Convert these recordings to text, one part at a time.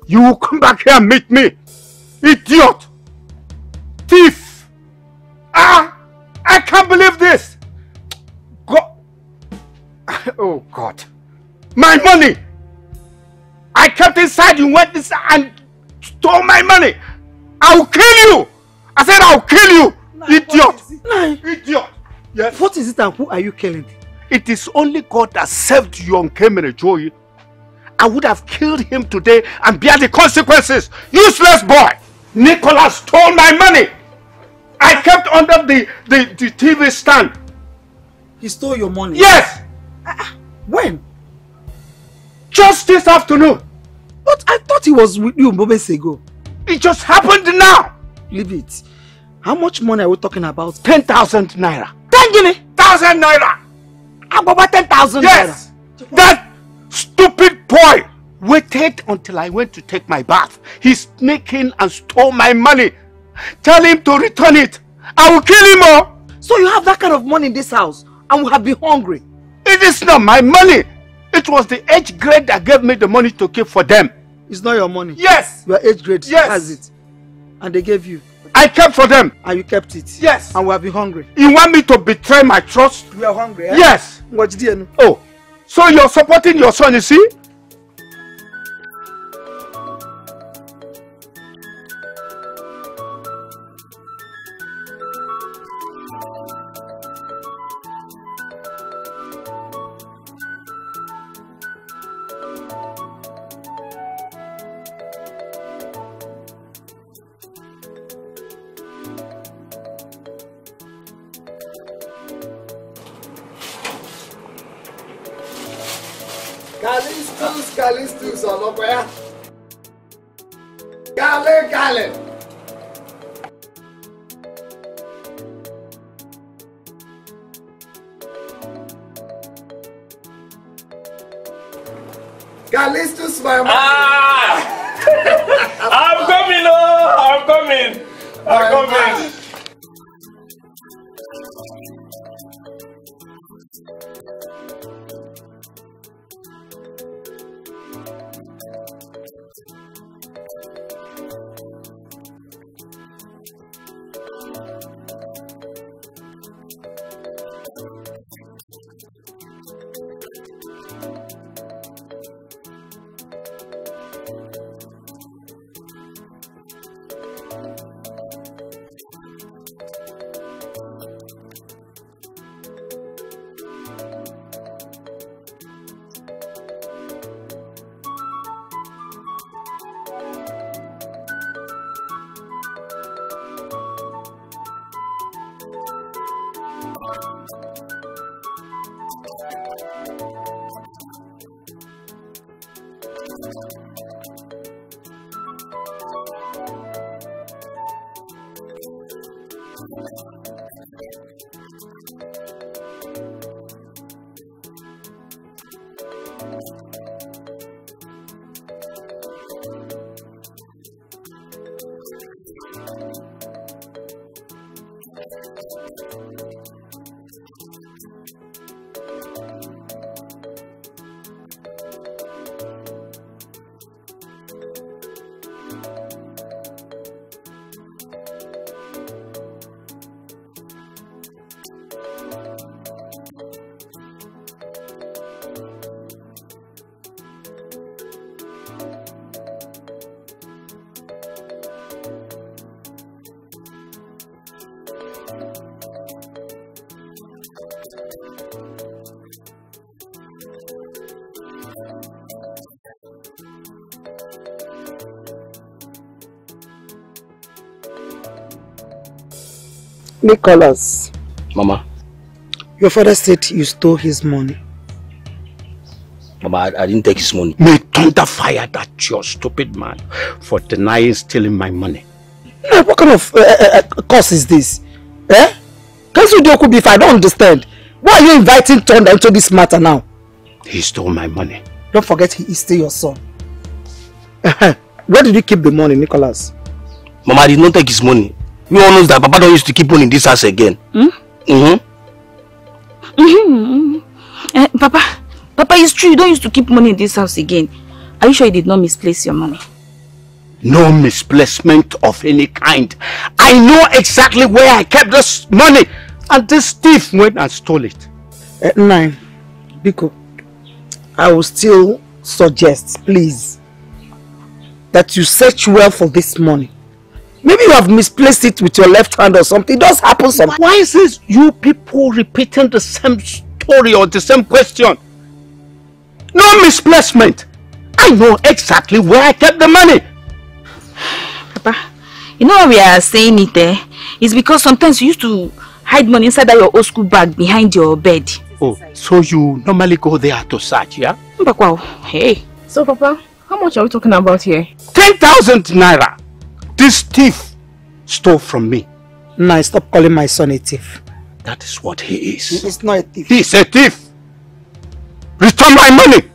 You will come back here and meet me. Idiot! Thief! I can't believe this! God! Oh God! My money! I kept inside, you went inside and stole my money! I will kill you! I said I will kill you! Idiot! Idiot! Yes. What is it and who are you killing? It is only God that saved you on Kemere Joy. I would have killed him today and bear the consequences. Useless boy! Nicholas stole my money! I kept under the TV stand. He stole your money? Yes! When? Just this afternoon. But I thought he was with you moments ago. It just happened now. Leave it. How much money are we talking about? 10,000 naira. 10 guinea? 1,000 naira. About 10,000 yes. naira? That stupid boy waited until I went to take my bath. He sneaked in and stole my money. Tell him to return it. I will kill him all. So you have that kind of money in this house and we have been hungry? It is not my money. It was the age grade that gave me the money to keep for them. It's not your money? Yes. Your age grade has it. And they gave you? I kept for them. And you kept it? Yes. And we have been hungry? You want me to betray my trust? We are hungry, eh? Yes. Oh, so you're supporting your son, you see? Callistus, Olopaya. Galen. Callistus, my man. I'm coming, I'm coming. Nicholas. Mama. Your father said you stole his money. Mama, I didn't take his money. May thunder fire that your stupid man for denying stealing my money. Now, what kind of course is this? Eh? Can't if I don't understand. Why are you inviting thunder into this matter now? He stole my money. Don't forget he is still your son. Where did you keep the money, Nicholas? Mama, I did not take his money. You all know that Papa don't used to keep money in this house again. Papa, it's true you don't used to keep money in this house again. Are you sure you did not misplace your money? No misplacement of any kind. I know exactly where I kept this money. And this thief went and stole it. Nine, Biko, I will still suggest, please, that you search well for this money. Maybe you have misplaced it with your left hand or something. It does happen sometimes. Why is this you people repeating the same story or the same question? No misplacement. I know exactly where I kept the money. Papa, you know why we are saying it there? It's because sometimes you used to hide money inside that your old school bag behind your bed. Oh, so you normally go there to search, yeah? Hey. So, Papa, how much are we talking about here? 10,000 naira. This thief stole from me. Nah, stop calling my son a thief. That is what he is. He's not a thief. He's a thief. Return my money.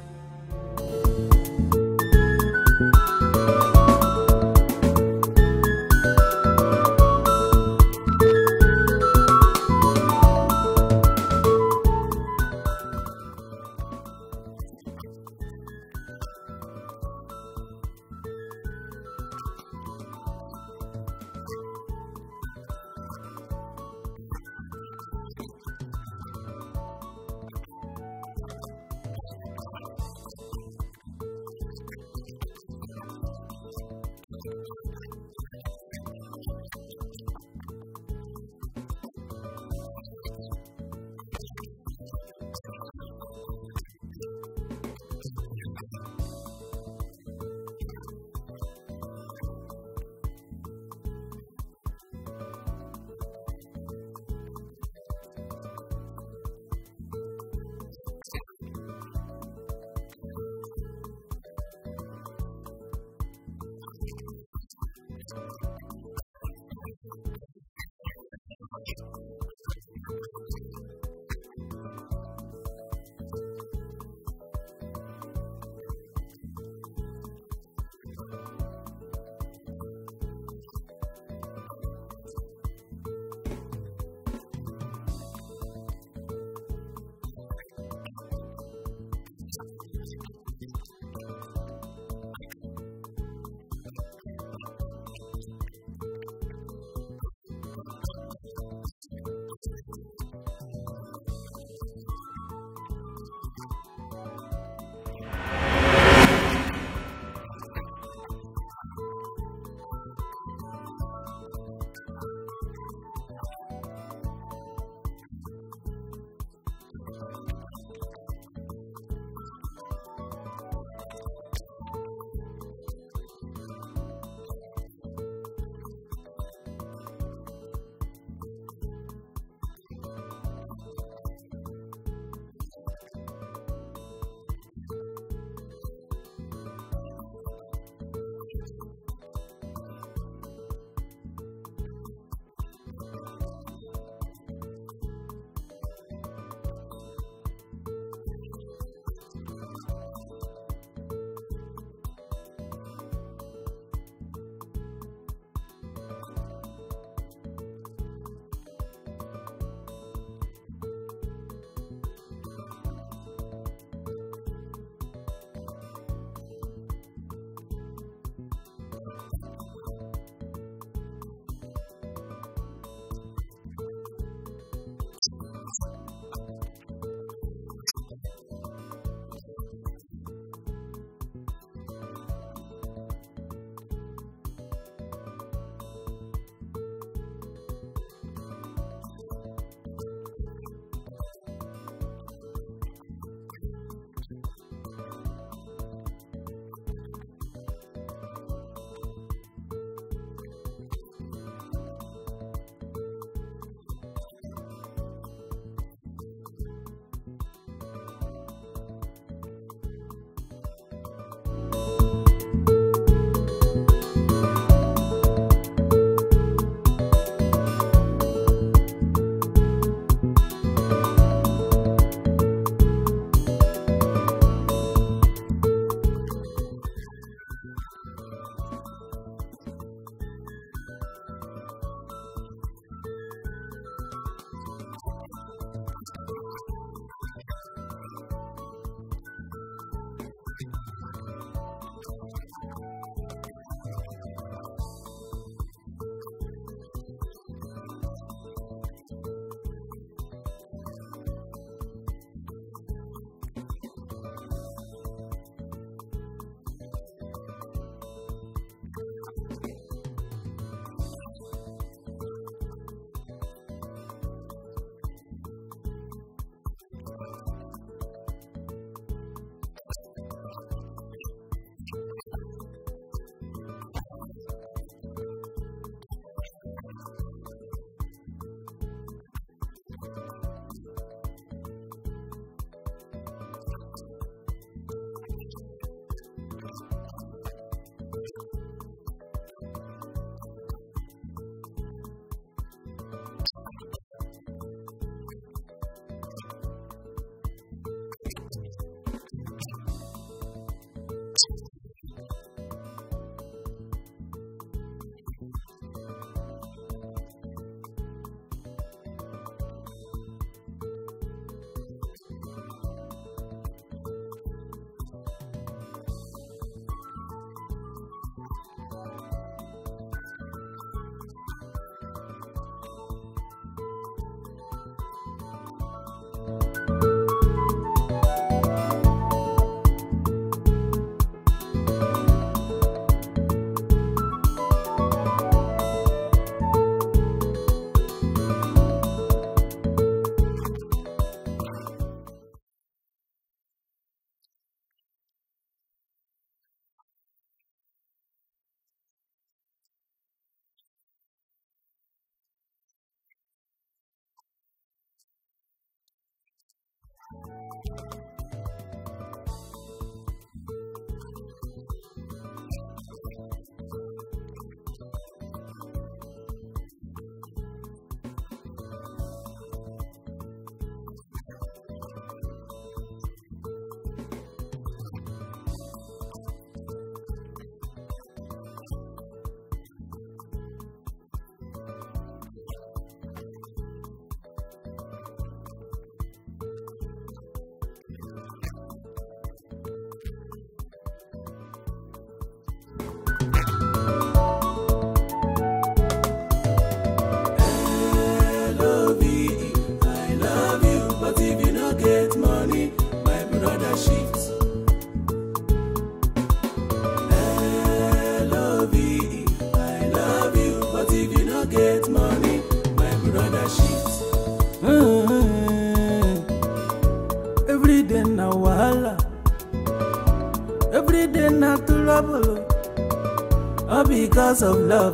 trouble, all because of love.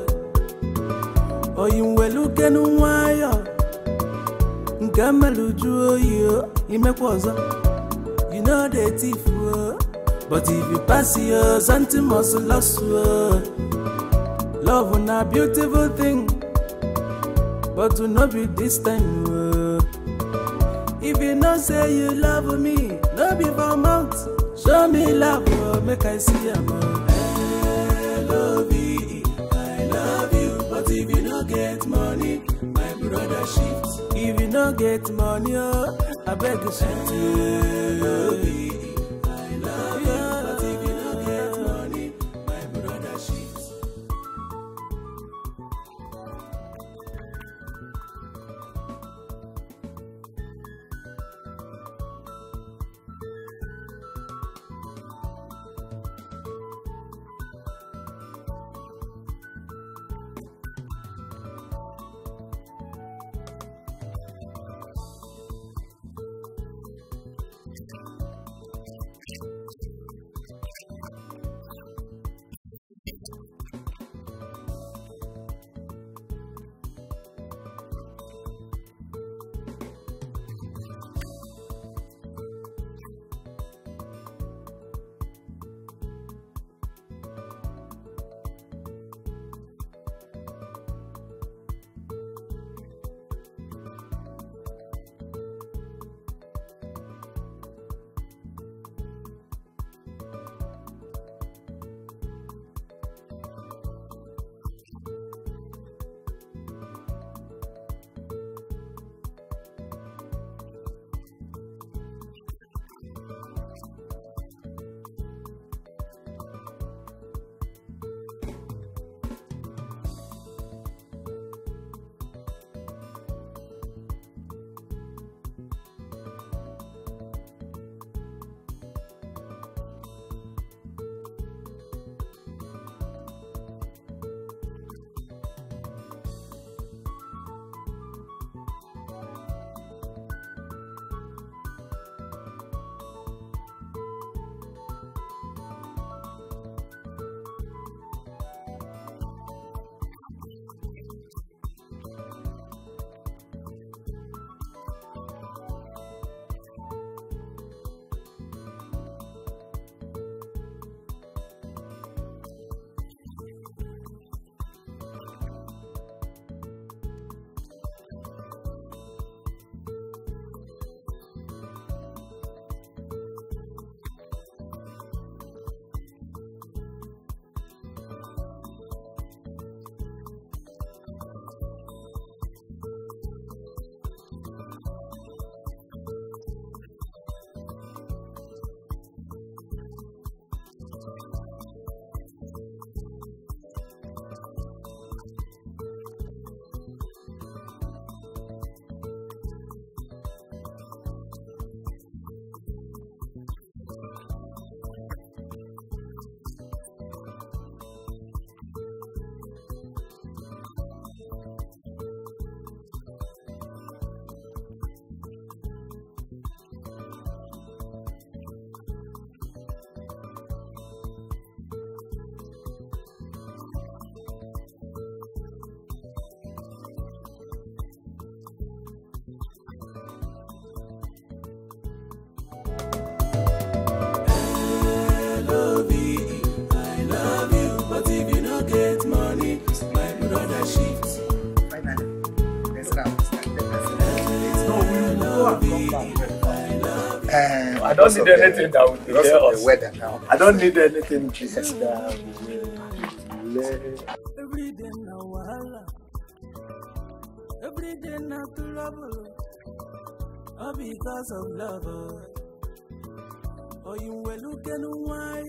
Oh, you will look at why Gamaluju, you make was you know the thief. But if you pass your something must lost. Love is a beautiful thing, but to not be this time. If you not say you love me, no be for mouth. Show me love, make I see you. I love you, but if you not get money, my brother shift. If you not get money, I beg you shift. I love you, but if you not get money, my brother shift. I don't need anything that will delay us. Weather now. I don't need anything that will delay. Every day now, wahala. Every day now, trouble. All because of love. Oh, you will look at why.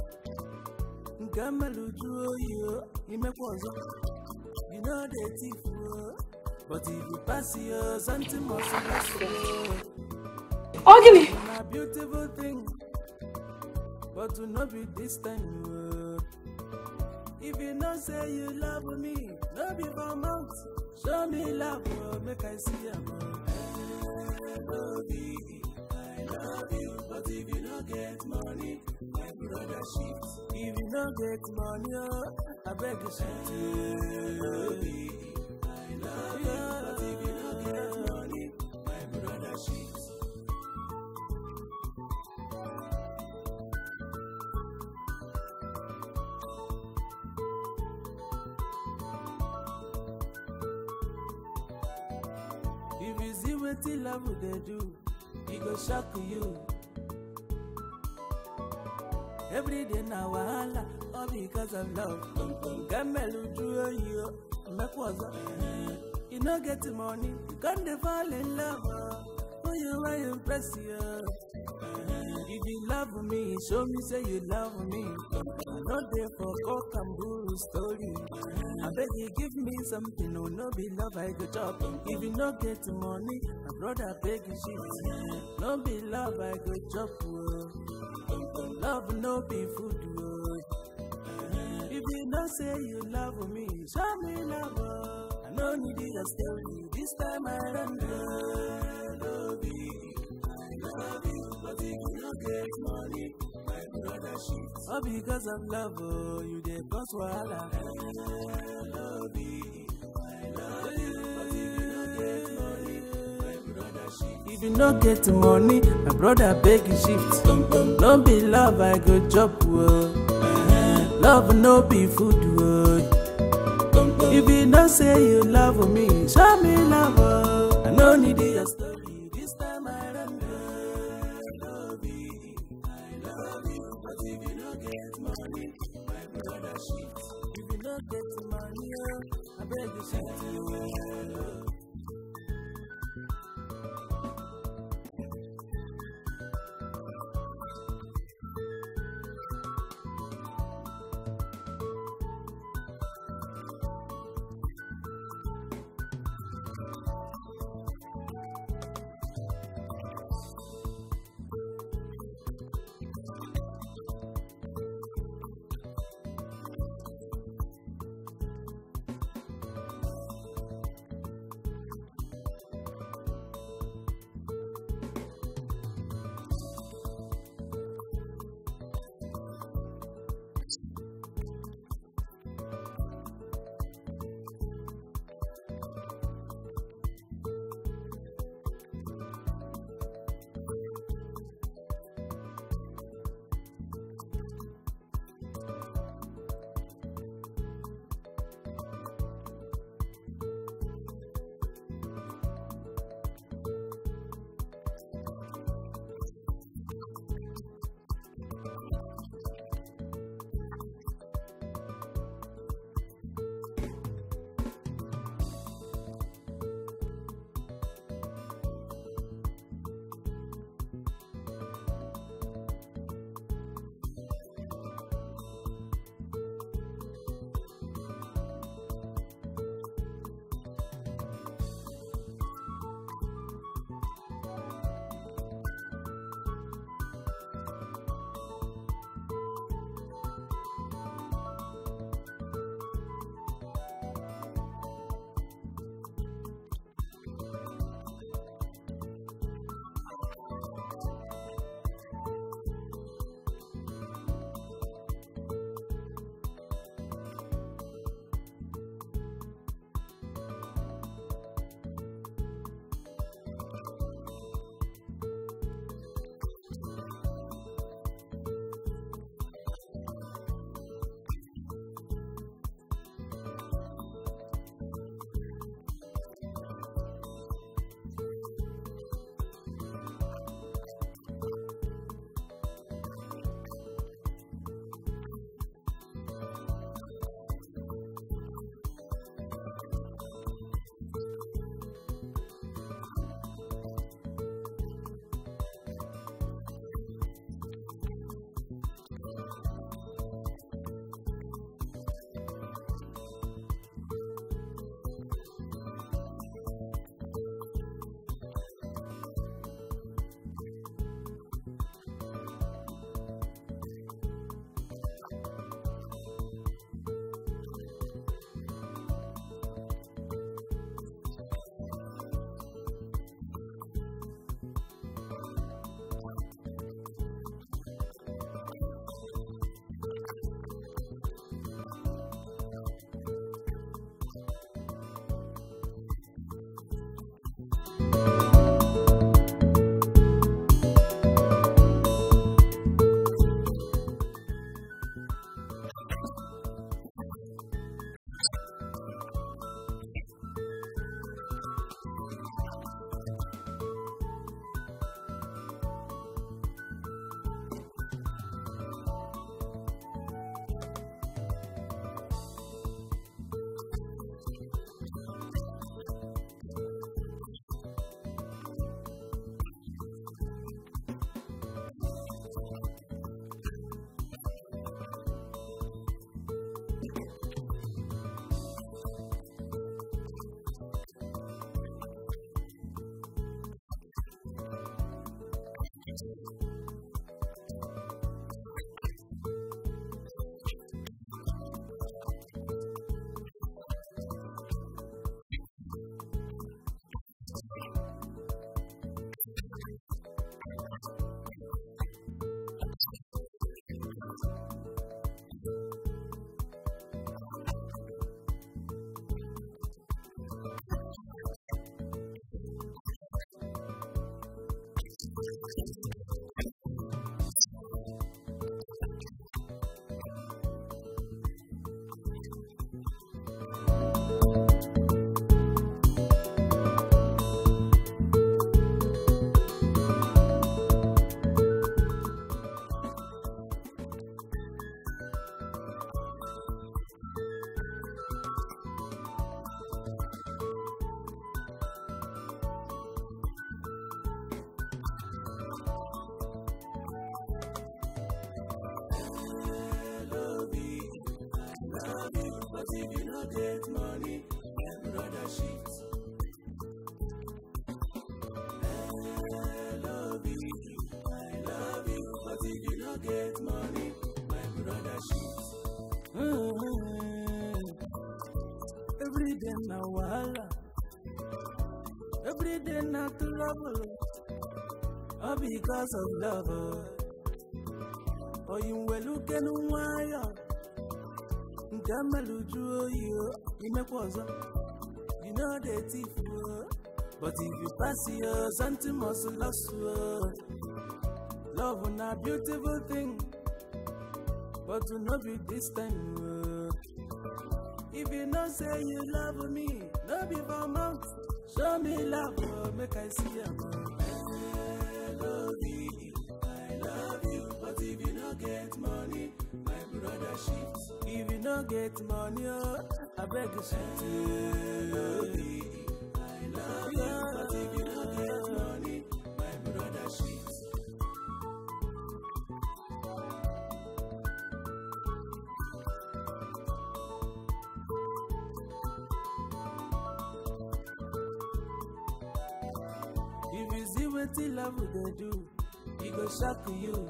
Gamaluju, you make was. You know the thief. But if you pass your something must last. Oh, give me. A beautiful thing, but to not be this time. If you not say you love me, no be for mouth. Show me love, make I see you. I love you, but if you don't get money, my brother shift. If don't get money, I beg you, shit. I love you, but if you don't get money, my brother shit. If you see what the love they do, it go shock you. Every day now, wahala, all because of love. Gamelu drew you, make was you no get money, you can't fall in love. Who you want to impress you? If you love me, show me say you love me. Not there for cock and bull story. I beg you give me something, no be love I go chop. If you no get money, my brother beg you shit. No be love I go chop. Love no be food. If you don't say you love me, show me love. I no need it to tell you. This time I don't love you. I love you, but if you don't get money, my brother shit. All because of love, you dey cause wahala. I love you, but if you don't get money, my brother shit. If you don't get money, my brother beg you shift. Don't be love, I go chop. Love no be food. If you don't say you love me, show me love. I no need your story. This time I don't love you. I love you, but if you don't get money, my brother shit. If you don't get money, I beg you shit. Get money, and brother shifts. I love you, but if you don't get money, my brother shifts. Every day na wahala, every day na trouble, all because of love. Oh, you will look and wire. You know the thief, but if you pass your something must lost. Love is a beautiful thing, but to not be this time. If you not say you love me, no be for mouth. Show me love, make I see you. I love you, but if you not get money, my brother shifts. If you don't get money, I beg you shift. I love you, but if you don't get money, my brother shifts. If you see what you love they do, he go shock you.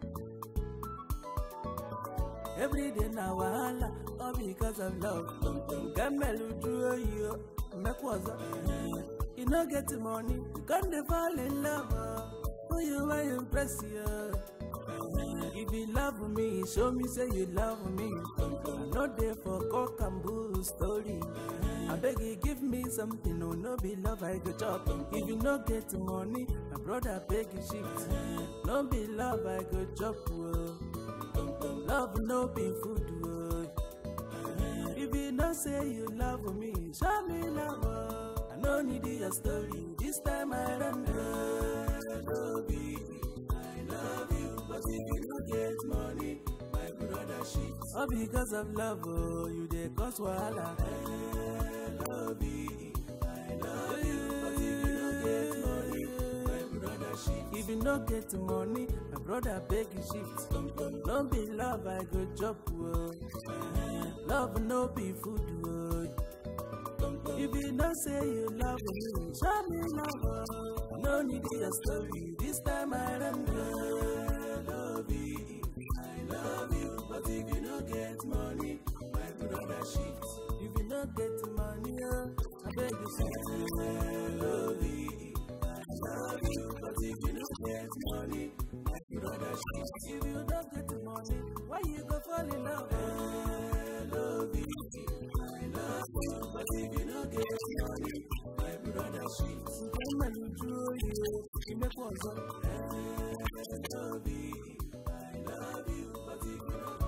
Every day now wahala, all because of love. Gamelu do you make was you no get money, you can't fall in love. Who you want to impress you? If you love me, show me say you love me. I'm not there for cock and bull story. I beg you give me something, no be love I go chop. If you no get money, my brother beg you shift. No be love I go chop. Love no be food. If you don't say you love me, show me love. I no need your story. This time I don't love you. I love you, but if you don't get money, my brother shifts. All because of love, you dey cause wahala. I love you. I love you, but if you don't get money, my brother shifts. If you don't get money, my brother beg you shift. Don't be love, I go chop. Love no be food. If you don't say you love me, show me love. No need your story. This time I don't love you. I love you, but if you don't get money, my brother shifts. If you don't get money, I beg you shift. I love you. I love you, but if you don't get money, my brother shifts. If you don't get money, why you go fall in love? I love you. I love you, but if you don't get money, my brother shifts. Come and draw you make one song. I love you, but if you don't.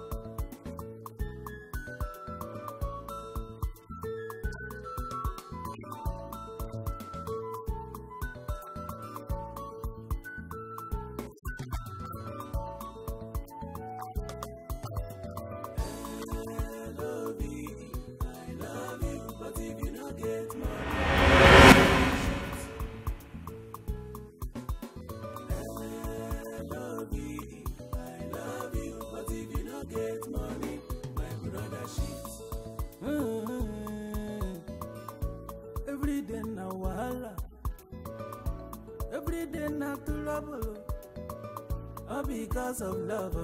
Get money, my brother shifts. Every day na wahala, every day na trouble. all because of love.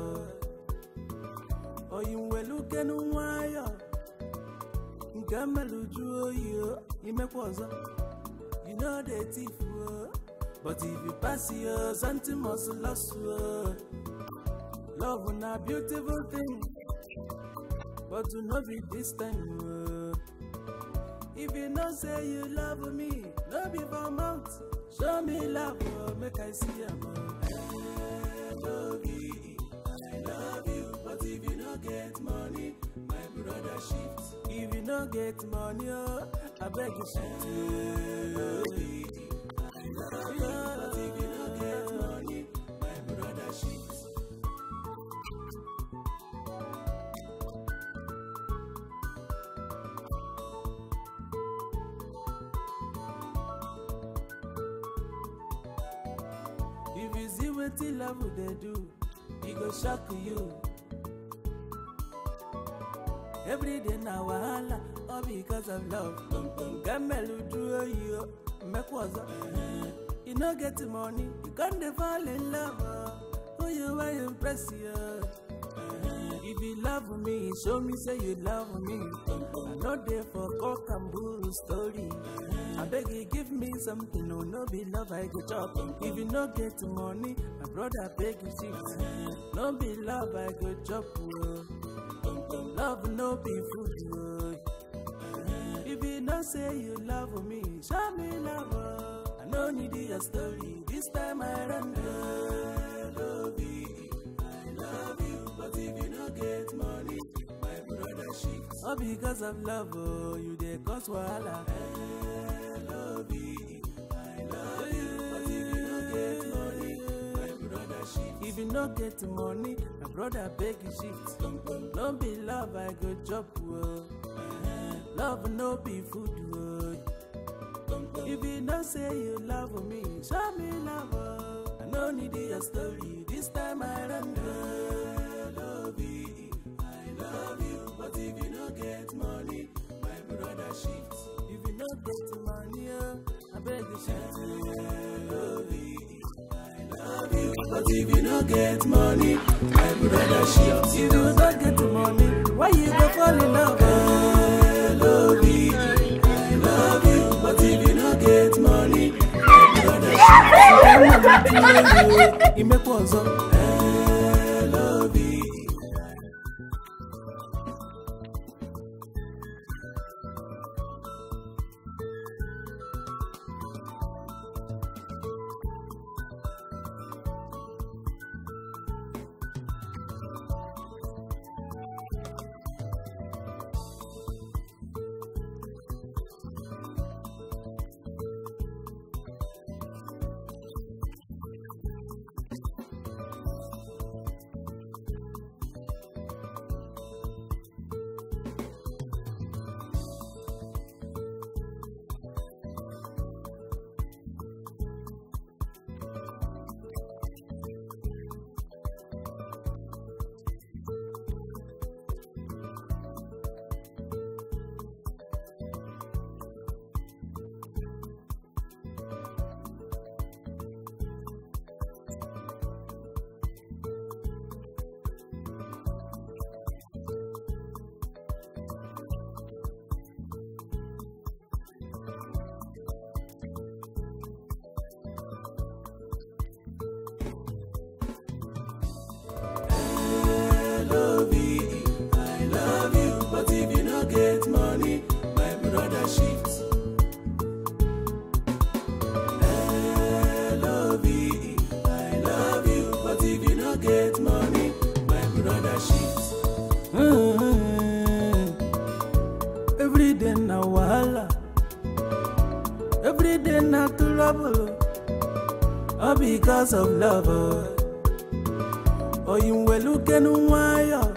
Oh, you will look and wire. Gamaluju, you make was you know the thief. But if you pass your something must lost. Love is a beautiful thing, but to not be this time. If you not say you love me, no be for mouth. Show me love, make I see you. I love you, but if you not get money, my brother shift. If you not get money, I beg you shift. I love you, but if you not get money, my brother shift. If you see what the love they do, it go shock you. Every day now wahala, all because of love. Gamelu do you make was you no get money, you can't fall in love. Who you want impress you? If you love me, show me say you love me. I'm not there for cock and bull story. I beg you, give me something, no be love I go chop. If you no get money, my brother beg you shift. No be love I go chop. Love no be food. If you no say you love me, show me love. I no need your story. This time I run. I love you, but if you no get money, my brother shift. All because of love, you dey cause wahala. I love you, but if you no get money, my brother shift. If you no get money, my brother beg you shift. No be love I go chop. Love no be food. If you no say you love me, show me love. I no need your story. This time I run. I love you, but if you no get money, my brother shift. If you no get money, I beg you shift. I love you, but if you no get money, my brother shift. If you don't get money, why you go fall in love? I love you, but if you no get money, my brother shift. You make one song. I love you. Every day na wahala, every day na trouble, all because of love. Oh, you will look and wire.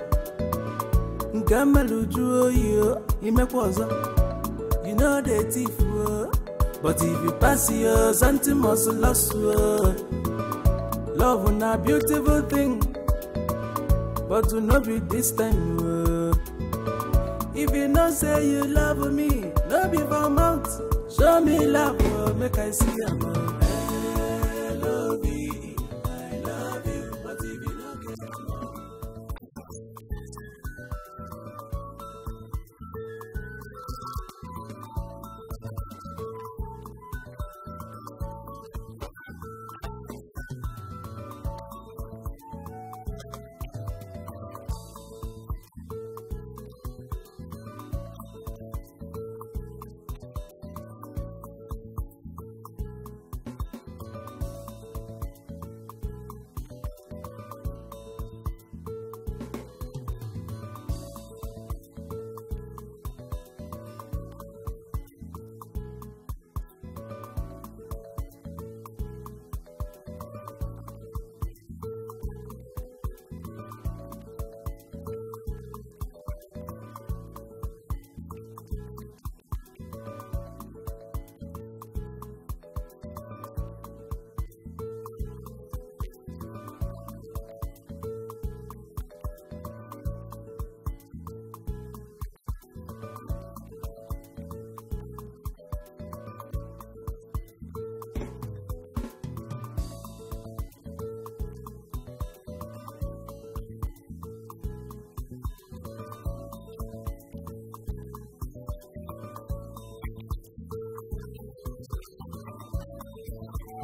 Gamaluju, you make was you know the thief. But if you pass your something must lost. Love is a beautiful thing, but to not be this time. If you not say you love me, no be for mouth. Show me love, make I see you. I love you, but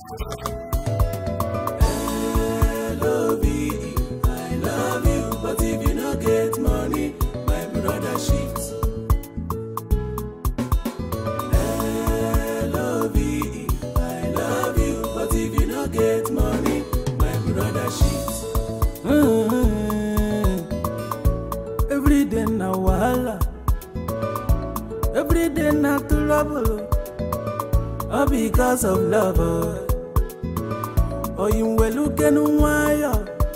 L-O-V-E, I love you, but if you no get money, my brother shift. L-O-V-E, I love you, but if you no get money, my brother shift. Every day na wahala, every day na trouble, all because of love. Oh, you will look and wire.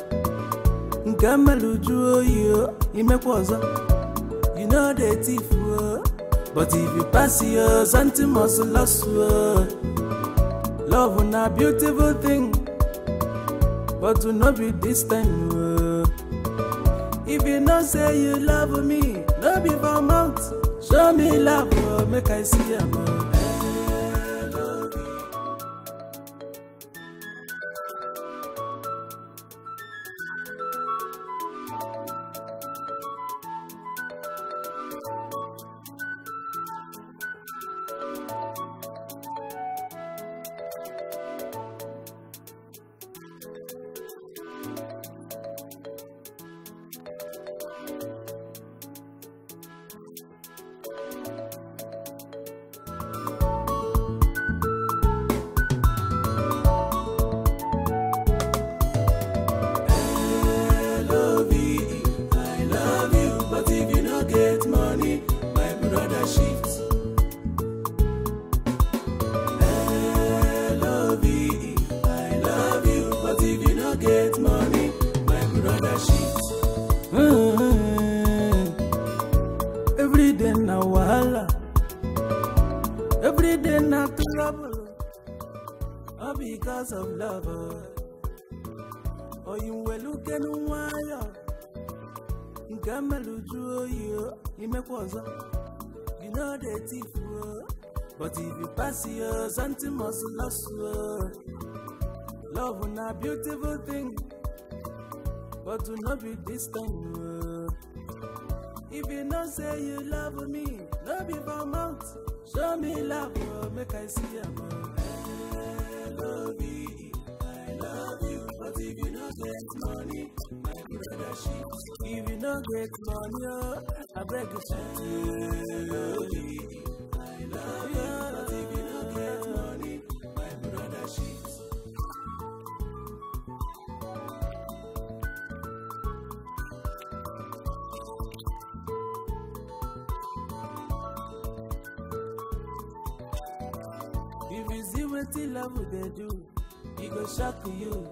Nkamaluju yo, imekwaza. You know the thief, but if you pass your something must last. Love na beautiful thing, but to not be this time. If you not say you love me, no be for mouth. Show me love, make I see you. Every day na wahala, every day na trouble, all because of love. Oh, you will look and wire. Nkamaluju yo, imekwaza. You know the thief, but if you pass your something must last. Love na beautiful thing, but to not be this time. If you not say you love me, no be for mouth. Show me love, make I see you. L-O-V-E, I love you, but if you not get money, my brother shift. If you not get money, I beg you shift. L-O-V-E, I love you, but if you not get money, my brother shift. If you see what love they do, it go shock you.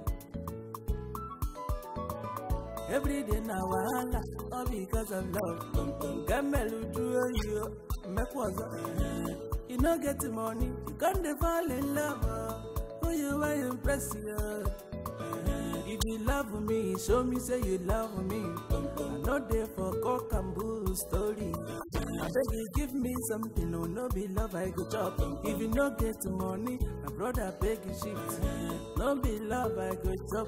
Every day na wahala, all because of love. Nkamaluju yo, imekwaza. You no get money, you can't fall in love. Who you are impress you. If you love me, show me say you love me. I know they for cock and bull story. I beg you give me something, no, no be love I go chop. If you no get money, my brother beg you shift. No be love I go chop.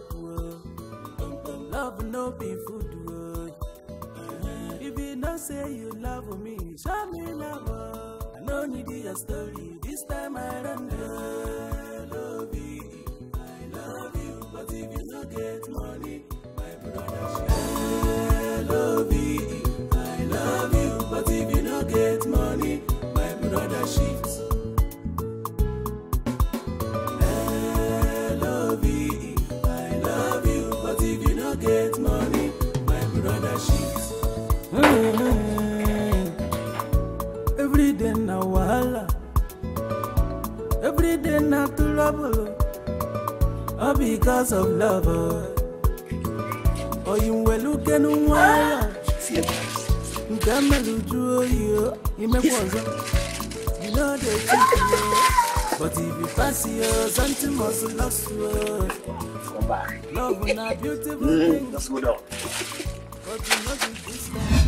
Love no be food. If you no say you love me, show me love. I no need your story, this time I don't love you. I love you, but if you no get money, my brother shift. L-O-V-E, I love you, but if you no get money, my brother shift. L-O-V-E, I love you, but if you no get money, my brother shift. Every day na wahala, every day na trouble, all because of love. Oh, you will look and wire. Nkamaluju yo, imekwaza. You know the thief, but if you pass your something must last. Love na beautiful thing, That's good up. but you know this time.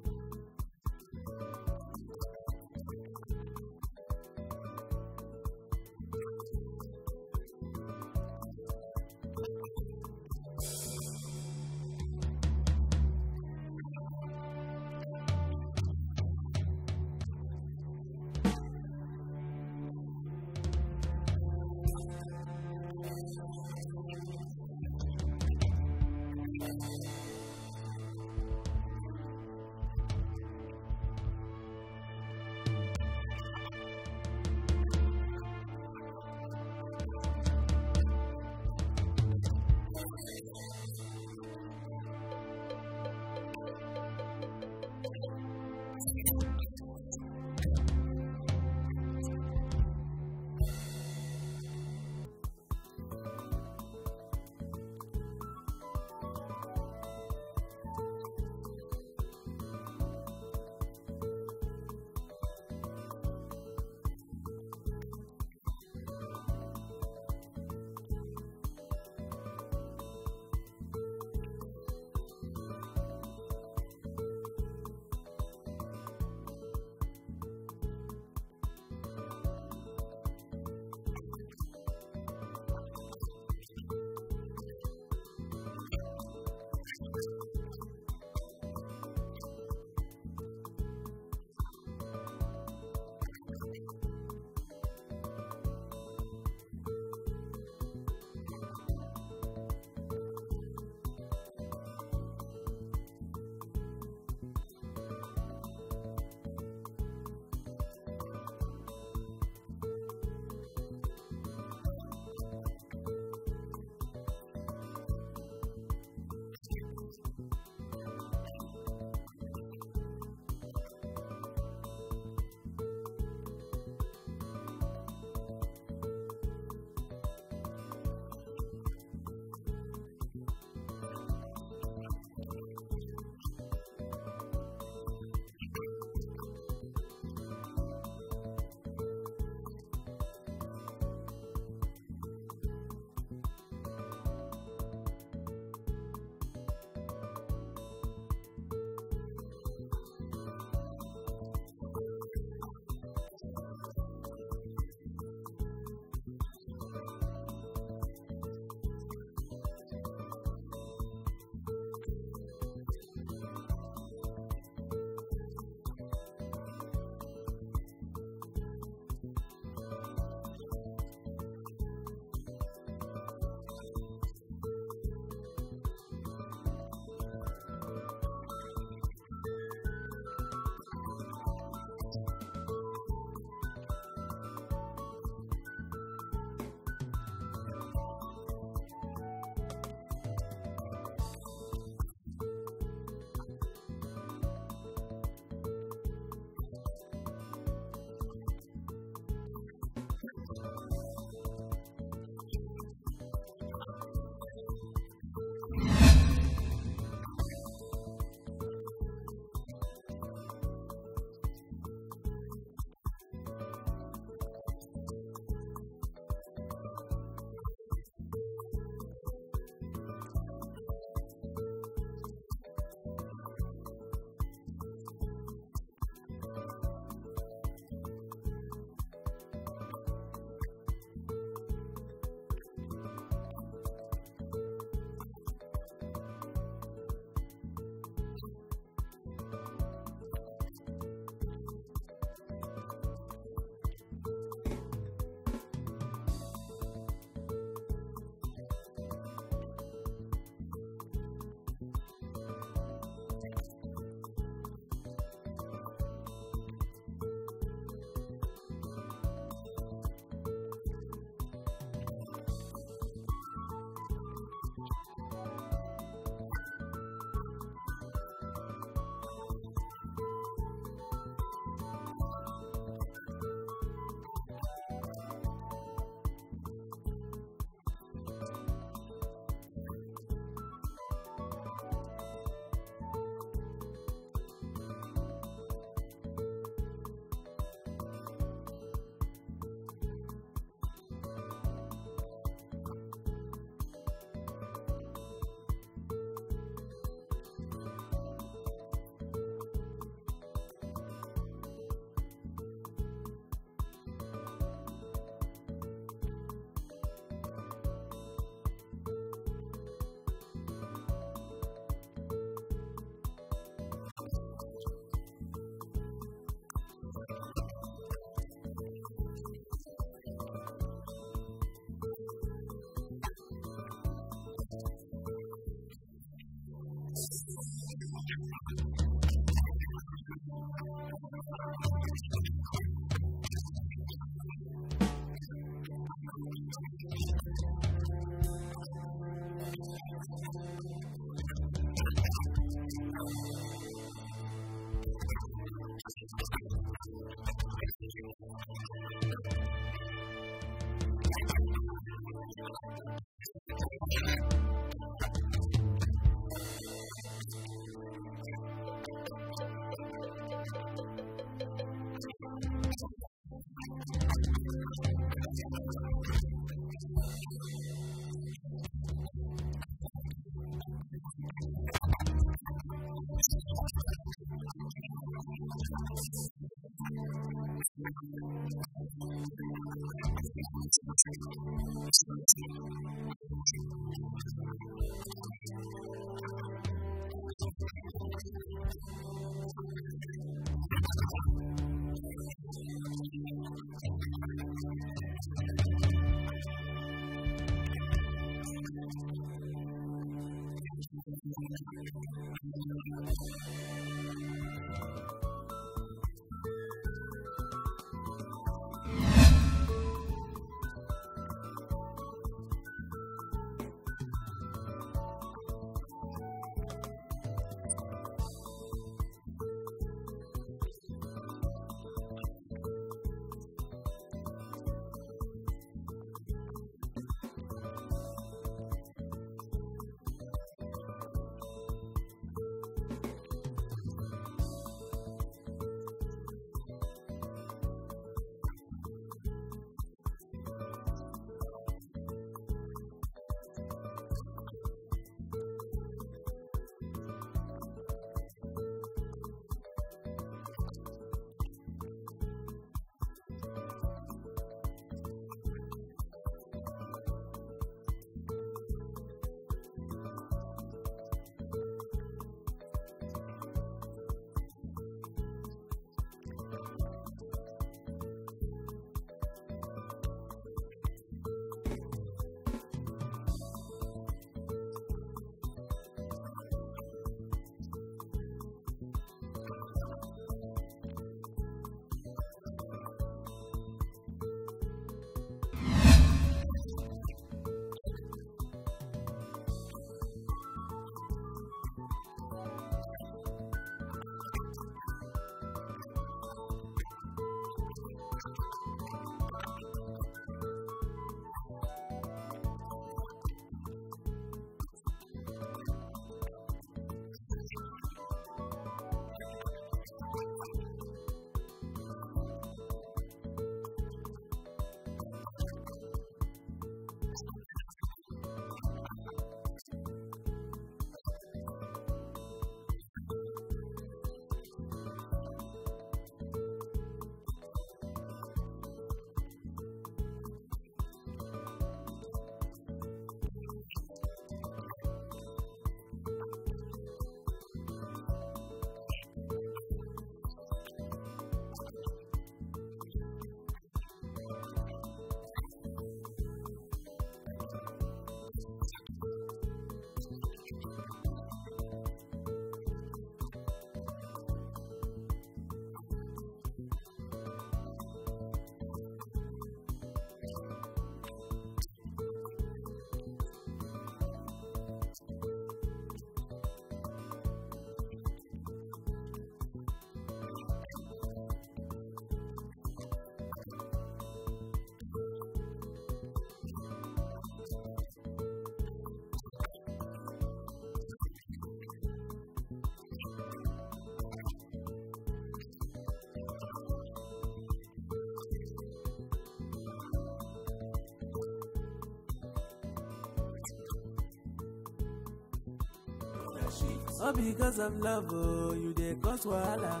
All because of love, oh, you dey cause wahala.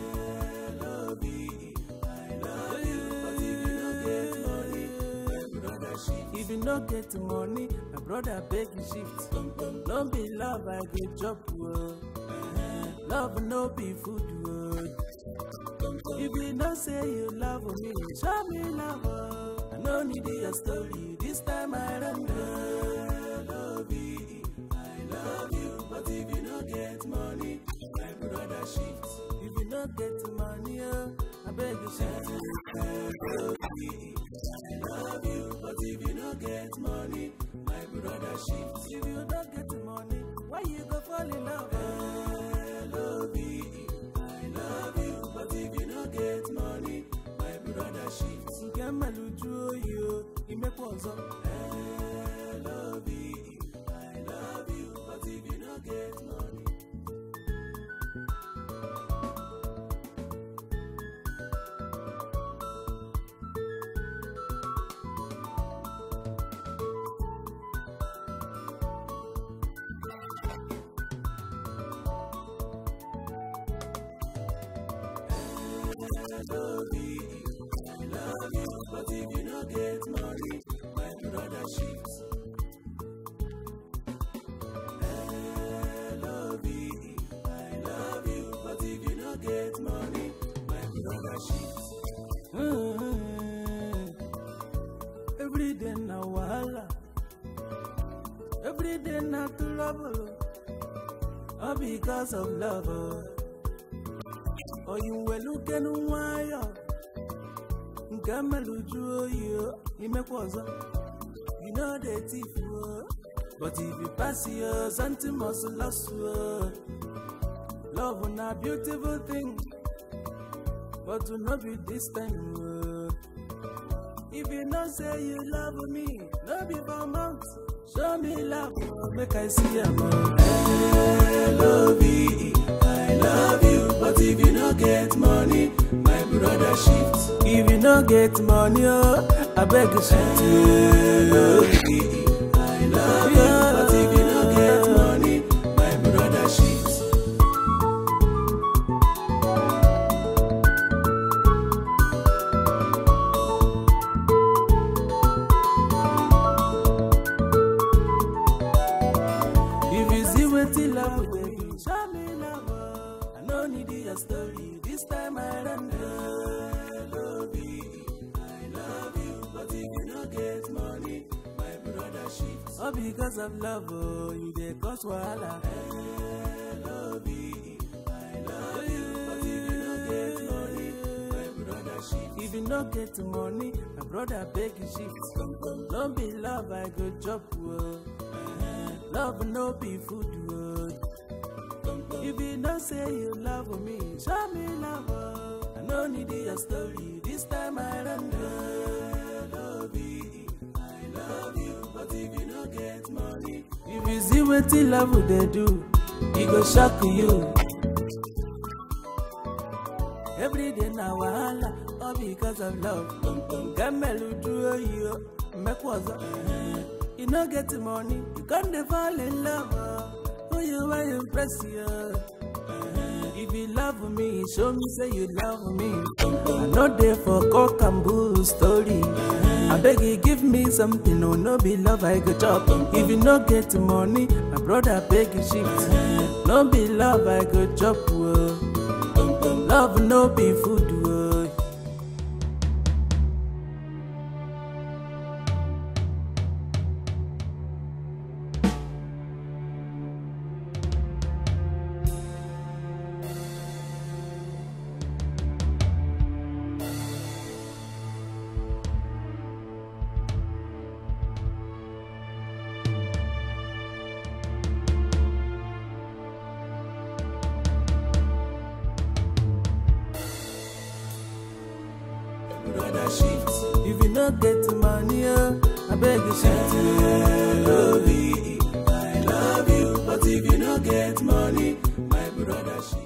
L-O-V-E, I love you, but if you don't get money, my brother shift. If you don't get money, my brother beg you shift. Don't be love, I get job, love no be food, If you don't say you love me, show me love, I no need your story, this time I don't know. L-O-V-E, I love you, but if you don't get money, no get money, my brother shift. L-O-V-E, I love you, but if you no get money, my brother shift. Every day na wahala, every day na trouble, all because of love. Oh, you were looking wire. Gamaluju, you make was you know the thief, but if you pass your something must last. Love is a beautiful thing, but to not be this time. If you not say you love me, no be for months. Show me love, make I see a man. L-O-V-E, I love you, but if you not get money, my brother shift. If you not get money, I beg you shift. L-O-V-E, I love you, but if you not get money, my brother shift. Show me love, I no need your story. This time I don't love you. I love you, but if you don't get money, my brother shifts. All because of love, you dey cause wahala. Love you, I love you, but if you don't get money, my brother shifts. If you don't get money, my brother beg you shift. Don't be love, I go chop. Love no be food. If you don't say you love me, show me love. I no need your story. This time I don't love you. I love you, but if you don't get money, if you see what you love they do, it go shock you. Every day now wahala, all because of love. Gamelu do you make was you no get money, you can't fall in love. Who you want to impress you? If you love me, show me say you love me. I'm not there for cock and bull story. I beg you give me something, no, no be love I go chop. If you no get money, my brother beg you shift. No be love I go chop. Love no be food. If you not get money, I beg you shift. L-O-V-E, I love you, but if you not get money, my brother shift.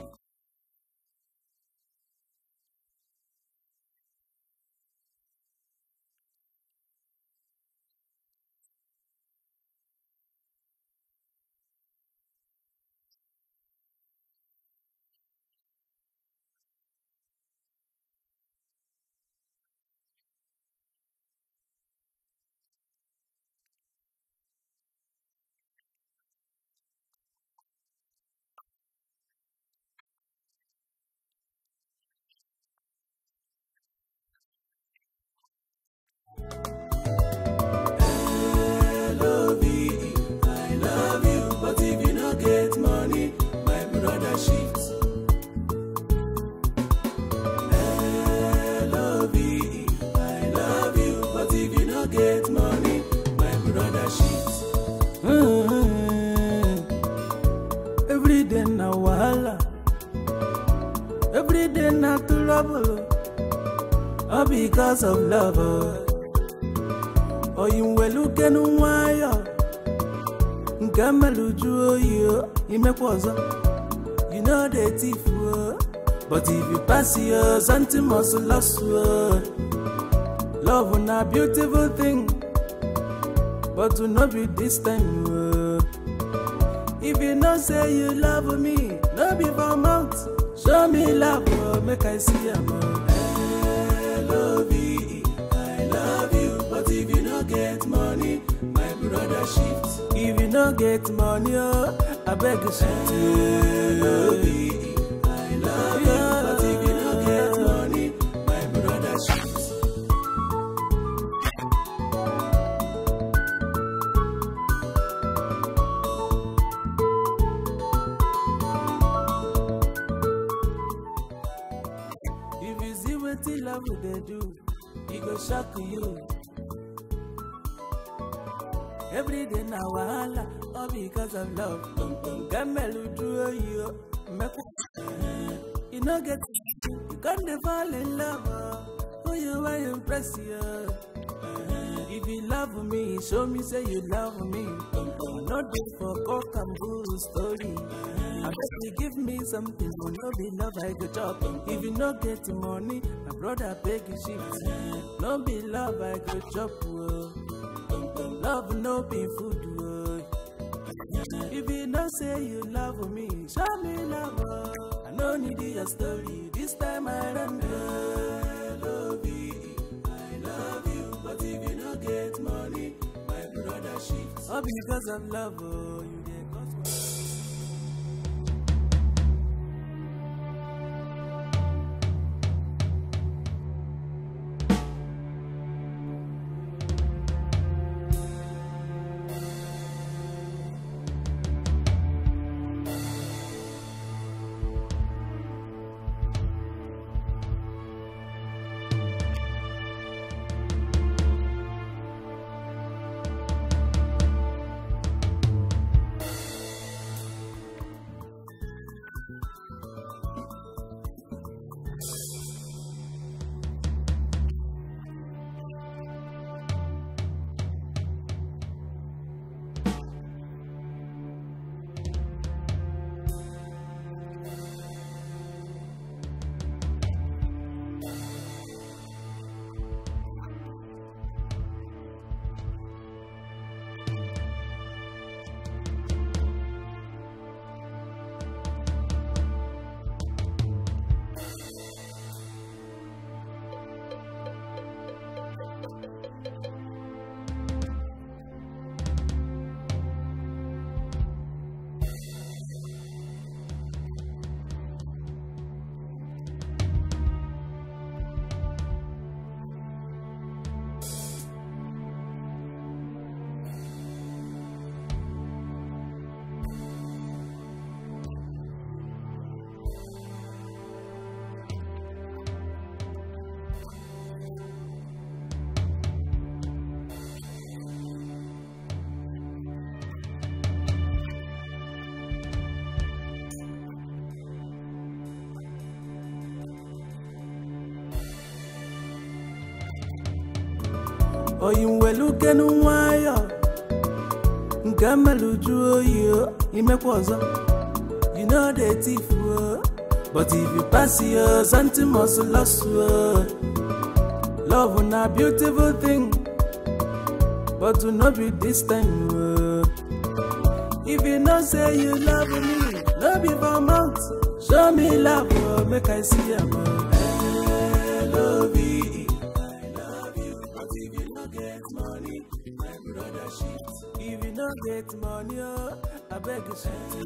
L-O-V-E, I love you, but if you not get money, my brother shift. L-O-V-E, I love you, but if you not get money, my brother shift. Every day na wahala, every day na trouble, all because of love. Oh, you were looking wire. Gamaluju, you make was you know the thief. But if you pass your something must last. Love is a beautiful thing, but to not be this time. If you not say you love me, no be for months. Show me love, make I see a man. L-O-V-E, I love you. shift. If you no get money, oh, I beg you shift. Love you, I love you. But if you no get money, my brother shift. If you see what you love they do, it go shock you. Every day now wahala, all because of love. Gamelu do you, you no get, you can't fall in love. Who you want to impress you? If you love me, show me say you love me. Not do for cock and bull story. I bet you give me something, will no be love I go chop. If you no get money, my brother beg you shift. No be love I go chop. Love no be food. If you don't say you love me, show me love. I no need your story. This time I run. Love you, I love you. But if you don't get money, my brother shifts. All because of love, you get caught. Oh, you will look and wire. Gamelu drew you, you make was you know the thief. But if you pass your something must lost. Love is a beautiful thing, but to not be this time. If you not say you love me, love me for months. Show me love, make I see you. I love you. If you don't get money, my brother shifts. If you don't get money, I beg you shift.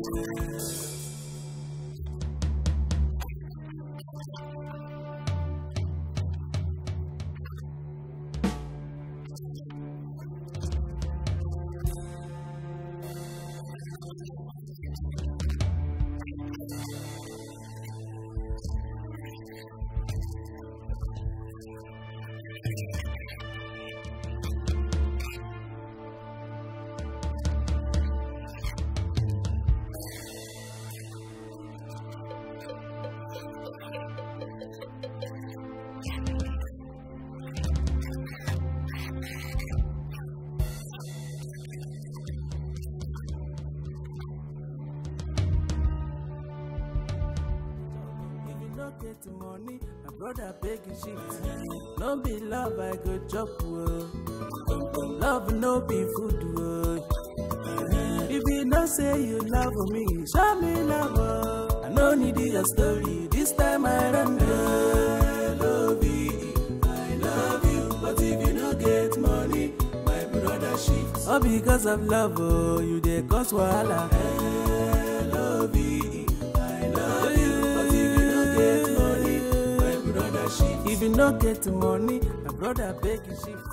Get money, my brother beg you shift. No be love I go chop. Love no be food. If you don't say you love me, show me love. I no need your story. This time I run. Love you, I love you. But if you don't get money, my brother shifts. All because of love, oh, you dey cause wahala. L-O-V-E, I love you. But if you don't get money, my brother shift. If you don't get money, my brother beg you shift.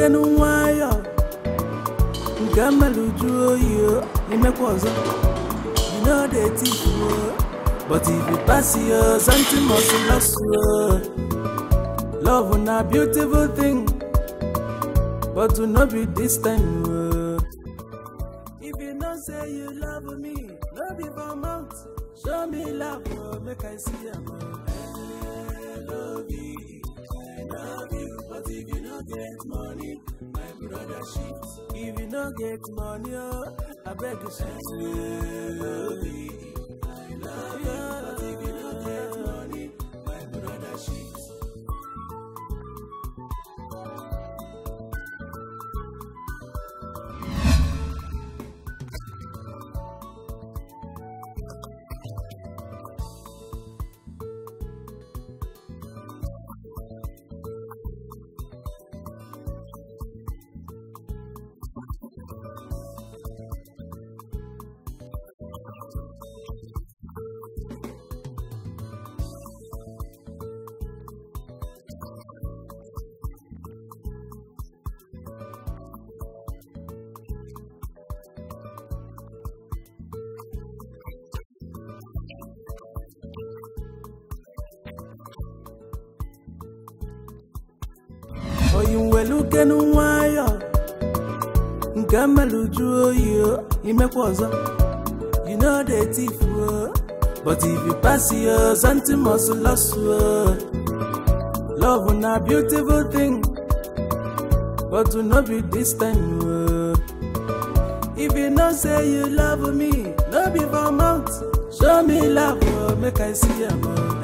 Lukenu wire. Gamaluju you, you make was you know they teach you. But if you pass you, something must lost you. Love is a beautiful thing, but to not be this time. If you don't say you love me, no be for mouth. Show me love, make I see you. I love you, but if you don't get money, my brother shift. If you don't get money, I beg you shift. I love you, but if you don't get money, my brother shift. Lukenu wire. Gamaluju you, you make was you know they thief. But if you pass you, something must lost you. Love is a beautiful thing, but to not be this time. If you don't say you love me, no be for mouth. Show me love, make I see you.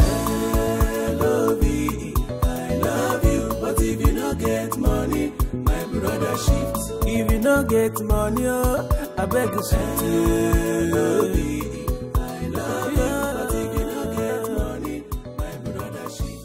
I love you, but if you don't get money, my brother shift. If you don't get money, I beg you shift. I love you, but if you don't get money, my brother shift.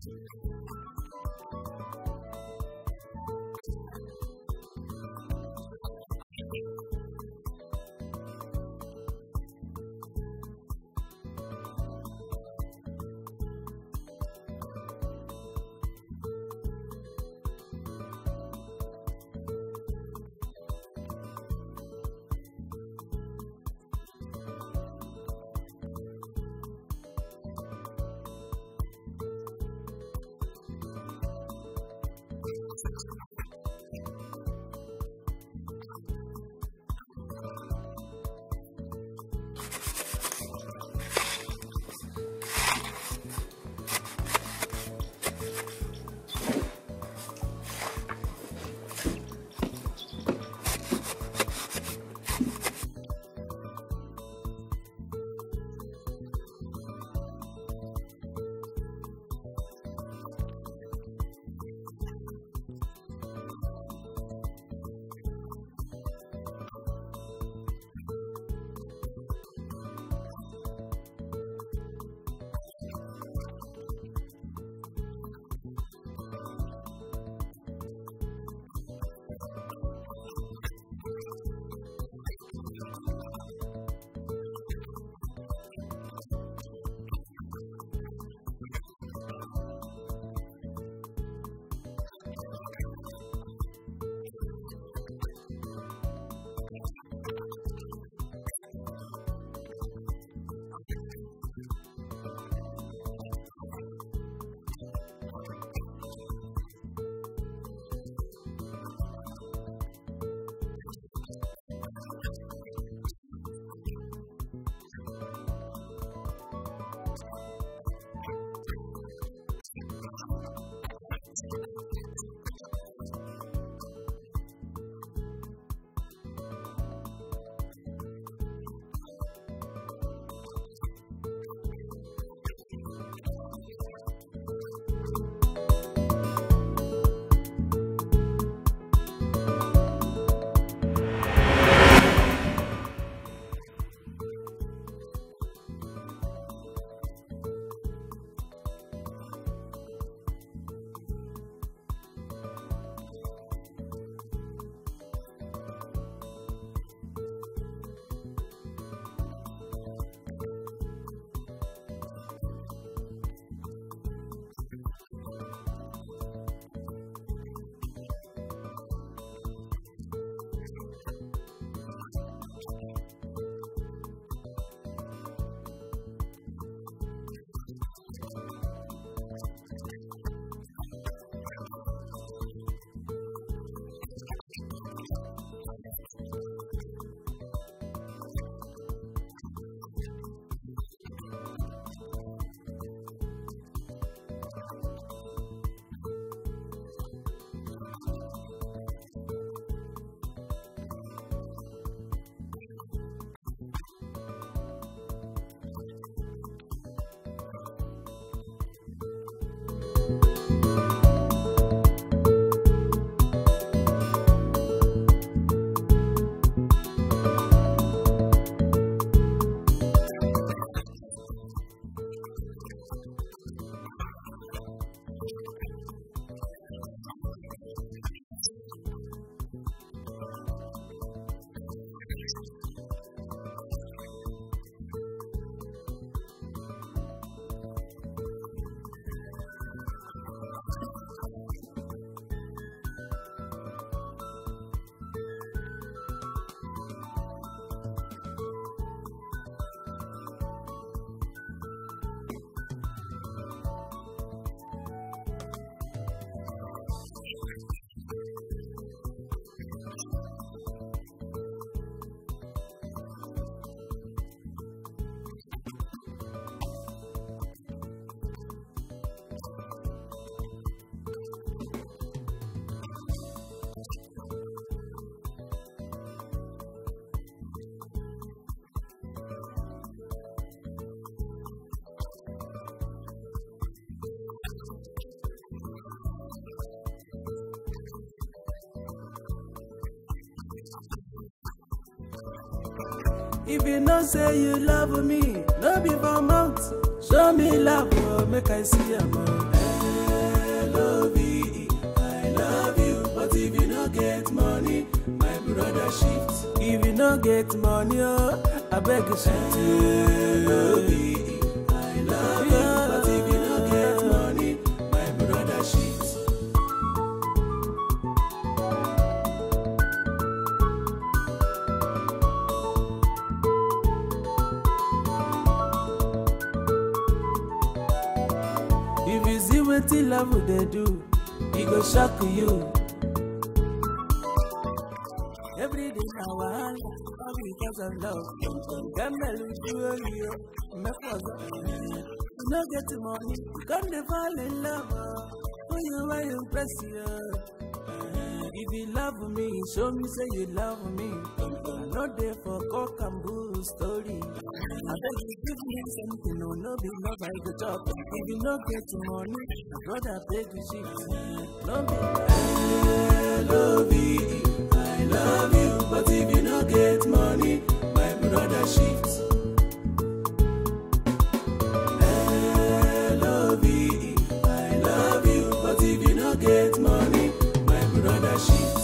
If you know say you love me, no be for mouth. Show me love, make I see a man. shift. If you no get money, oh, I beg you shift. I love you, but if you no get money, my brother shift. If you see what the love they do, it go shock you. Every day now I because of love. You no get money, you can't fall in love. Who you are impress you? If you love me, show me say you love me. I'm not there for cock and bull story. I beg you give me something, no be love I go talk. If you no get money, my brother beg you shit. No be I love you, but if you no get money, my brother shift. I love you, but if you no get money, my brother shift.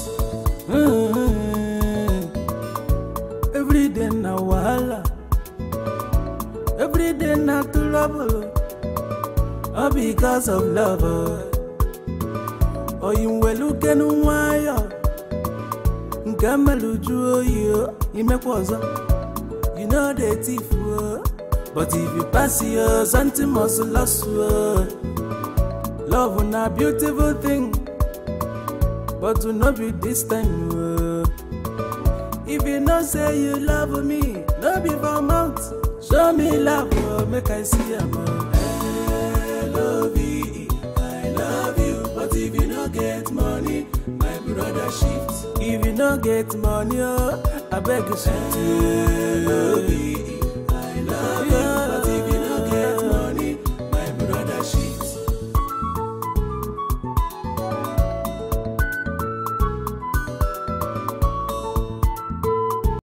Every day na wahala, every day na trouble, all because of love. Oh, you will look and wire. Gamaluju yo, you make was you know the thief, but if you pass your something must last. Love is a beautiful thing, but to not be this time. If you not say you love me, no be for mouth. Show me love, make I see you. I love you, but if you not get money, my brother shift. If you no get money, oh, I beg you shift.